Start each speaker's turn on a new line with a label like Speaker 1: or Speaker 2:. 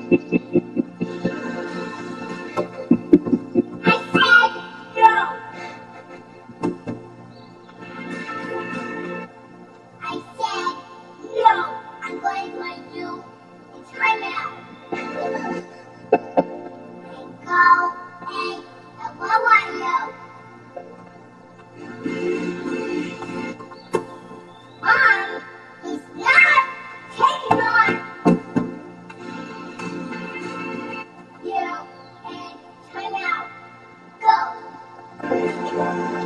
Speaker 1: I said no. I'm going to let you in time out. Go and what want you? Mom is not taking on you and time out. Go.